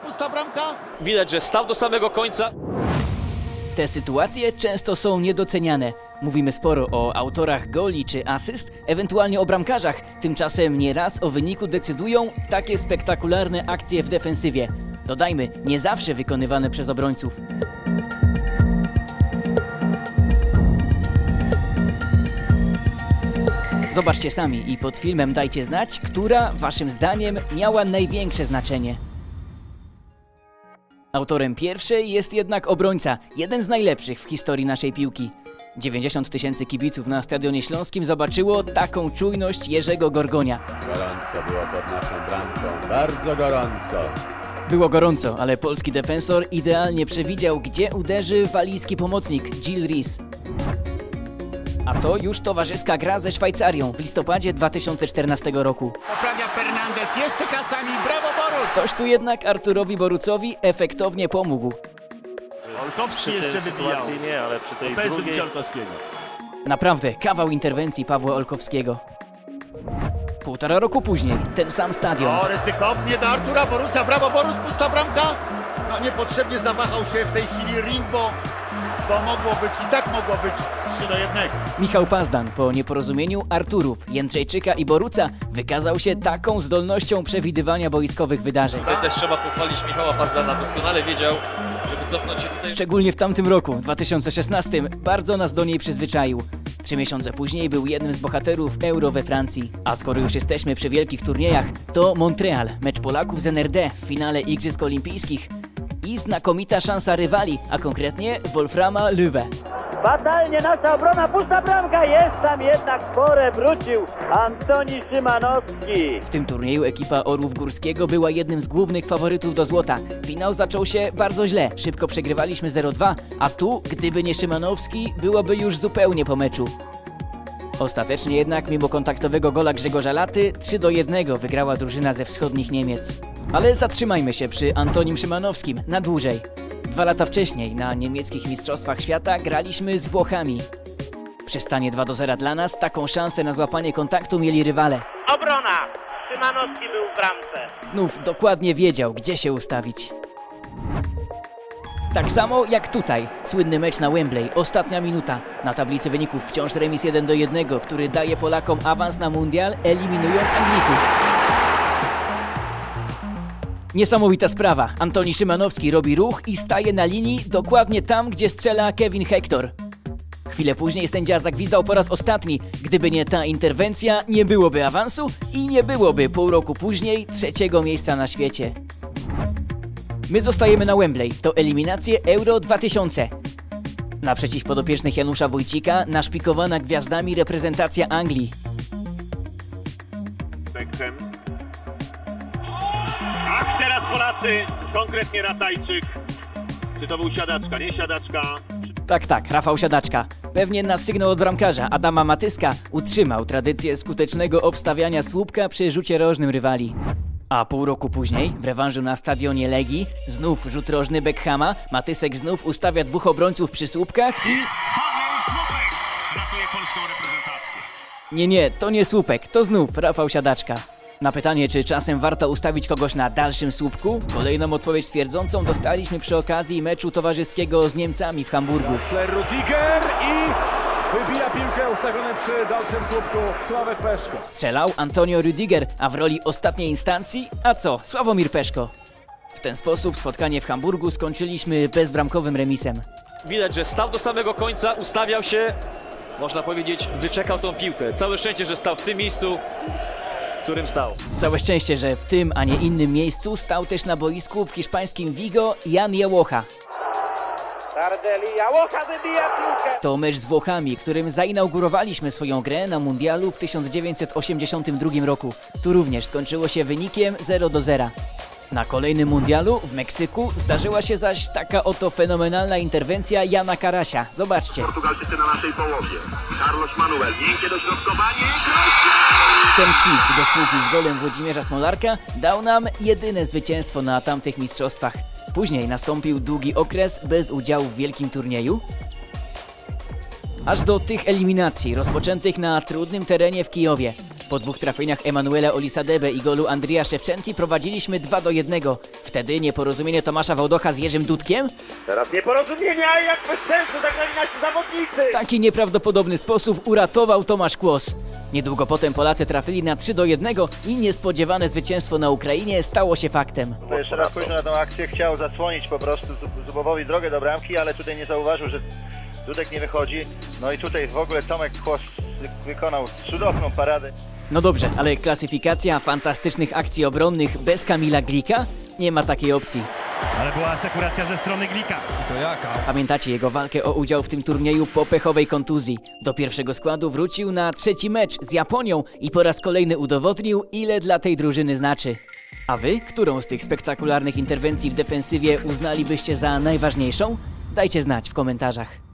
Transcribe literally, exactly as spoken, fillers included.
pusta bramka. Widać, że stał do samego końca. Te sytuacje często są niedoceniane. Mówimy sporo o autorach goli czy asyst, ewentualnie o bramkarzach. Tymczasem nieraz o wyniku decydują takie spektakularne akcje w defensywie. Dodajmy, nie zawsze wykonywane przez obrońców. Zobaczcie sami i pod filmem dajcie znać, która waszym zdaniem miała największe znaczenie. Autorem pierwszej jest jednak obrońca, jeden z najlepszych w historii naszej piłki. dziewięćdziesiąt tysięcy kibiców na Stadionie Śląskim zobaczyło taką czujność Jerzego Gorgonia. Gorąco było pod naszą bramką, bardzo gorąco. Było gorąco, ale polski defensor idealnie przewidział, gdzie uderzy walijski pomocnik Gilles Rhys. A to już towarzyska gra ze Szwajcarią w listopadzie dwa tysiące czternastego roku. Poprawia Fernandez, jeszcze kasami, brawo Boruc! Ktoś tu jednak Arturowi Borucowi efektownie pomógł. Olkowski jeszcze wybijał. Nie, ale przy tej Bez drugiej... Olkowskiego. Naprawdę, kawał interwencji Pawła Olkowskiego. Półtora roku później, ten sam stadion. O, ryzykownie do Artura Boruca, brawo Boruc, pusta bramka. No niepotrzebnie zawahał się w tej chwili Ring, bo, bo mogło być i tak mogło być trzy do jednego. Michał Pazdan po nieporozumieniu Arturów, Jędrzejczyka i Boruca wykazał się taką zdolnością przewidywania boiskowych wydarzeń. Tutaj też trzeba pochwalić Michała Pazdana, doskonale wiedział, żeby cofnąć się tutaj. Szczególnie w tamtym roku, dwa tysiące szesnastym, bardzo nas do niej przyzwyczaił. Trzy miesiące później był jednym z bohaterów Euro we Francji. A skoro już jesteśmy przy wielkich turniejach, to Montreal, mecz Polaków z N R D w finale Igrzysk Olimpijskich i znakomita szansa rywali, a konkretnie Wolframa Löwe. Fatalnie nasza obrona, pusta bramka, jest tam jednak w porę, wrócił Antoni Szymanowski. W tym turnieju ekipa Orłów Górskiego była jednym z głównych faworytów do złota. Finał zaczął się bardzo źle, szybko przegrywaliśmy zero dwa, a tu, gdyby nie Szymanowski, byłoby już zupełnie po meczu. Ostatecznie jednak, mimo kontaktowego gola Grzegorza Laty, trzy do jednego wygrała drużyna ze wschodnich Niemiec. Ale zatrzymajmy się przy Antonim Szymanowskim na dłużej. Dwa lata wcześniej na niemieckich Mistrzostwach Świata graliśmy z Włochami. Przy stanie dwa do zera dla nas taką szansę na złapanie kontaktu mieli rywale. Obrona, Szymanowski był w bramce. Znów dokładnie wiedział, gdzie się ustawić. Tak samo jak tutaj, słynny mecz na Wembley, ostatnia minuta. Na tablicy wyników wciąż remis jeden do jednego, który daje Polakom awans na mundial, eliminując Anglików. Niesamowita sprawa. Antoni Szymanowski robi ruch i staje na linii dokładnie tam, gdzie strzela Kevin Hector. Chwilę później sędzia zagwizdał po raz ostatni. Gdyby nie ta interwencja, nie byłoby awansu i nie byłoby pół roku później trzeciego miejsca na świecie. My zostajemy na Wembley. To eliminacje Euro dwa tysiące. Naprzeciw podopiecznych Janusza Wójcika naszpikowana gwiazdami reprezentacja Anglii. Beckham. A teraz Polacy, konkretnie Ratajczyk. Czy to był siadaczka, nie siadaczka? Tak, tak, Rafał Siadaczka. Pewnie na sygnał od bramkarza Adama Matyska utrzymał tradycję skutecznego obstawiania słupka przy rzucie rożnym rywali. A pół roku później, w rewanżu na stadionie Legii, znów rzut rożny Beckhama, Matysek znów ustawia dwóch obrońców przy słupkach i... Jest Fabian Słupek, ratuje polską reprezentację. Nie, nie, to nie słupek, to znów Rafał Siadaczka. Na pytanie, czy czasem warto ustawić kogoś na dalszym słupku, kolejną odpowiedź twierdzącą dostaliśmy przy okazji meczu towarzyskiego z Niemcami w Hamburgu. Rudiger i wybija piłkę ustawiony przy dalszym słupku Sławek Peszko. Strzelał Antonio Rudiger, a w roli ostatniej instancji, a co, Sławomir Peszko. W ten sposób spotkanie w Hamburgu skończyliśmy bezbramkowym remisem. Widać, że stał do samego końca, ustawiał się, można powiedzieć, wyczekał tą piłkę. Całe szczęście, że stał w tym miejscu, w którym stał. Całe szczęście, że w tym, a nie innym miejscu stał też na boisku w hiszpańskim Vigo Jan Jałocha. Tardelli, Jałocha wybija piłkę. To mecz z Włochami, którym zainaugurowaliśmy swoją grę na mundialu w tysiąc dziewięćset osiemdziesiątym drugim roku. Tu również skończyło się wynikiem zero do zera. Na kolejnym mundialu w Meksyku zdarzyła się zaś taka oto fenomenalna interwencja Jana Karasia. Zobaczcie. Portugalczycy na naszej połowie. Carlos Manuel, miękkie dośrodkowanie. Ten wślizg do spółki z golem Włodzimierza Smolarka dał nam jedyne zwycięstwo na tamtych mistrzostwach. Później nastąpił długi okres bez udziału w wielkim turnieju, aż do tych eliminacji rozpoczętych na trudnym terenie w Kijowie. Po dwóch trafieniach Emanuela Olisadebe i golu Andrija Szewczenki prowadziliśmy dwa do jednego. Wtedy nieporozumienie Tomasza Wałdocha z Jerzym Dudkiem? Teraz nieporozumienia, jak bez sensu zagrali nasi zawodnicy. Taki nieprawdopodobny sposób uratował Tomasz Kłos. Niedługo potem Polacy trafili na trzy do jednego i niespodziewane zwycięstwo na Ukrainie stało się faktem. To jeszcze raz spojrzał na tę akcję, chciał zasłonić po prostu Zubowowi drogę do bramki, ale tutaj nie zauważył, że Dudek nie wychodzi. No i tutaj w ogóle Tomek Kłos wykonał cudowną paradę. No dobrze, ale klasyfikacja fantastycznych akcji obronnych bez Kamila Glika? Nie ma takiej opcji. Ale była asekuracja ze strony Glika. I to jaka? Pamiętacie jego walkę o udział w tym turnieju po pechowej kontuzji. Do pierwszego składu wrócił na trzeci mecz z Japonią i po raz kolejny udowodnił, ile dla tej drużyny znaczy. A wy, którą z tych spektakularnych interwencji w defensywie uznalibyście za najważniejszą? Dajcie znać w komentarzach.